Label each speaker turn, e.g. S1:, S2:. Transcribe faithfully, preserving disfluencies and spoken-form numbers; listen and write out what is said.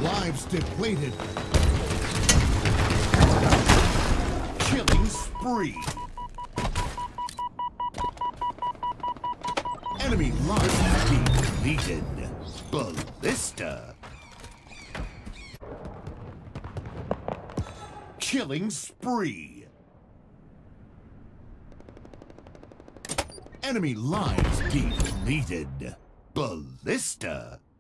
S1: Lives depleted. Killing spree. Enemy lives depleted. Ballista. Killing spree. Enemy lives depleted. Ballista.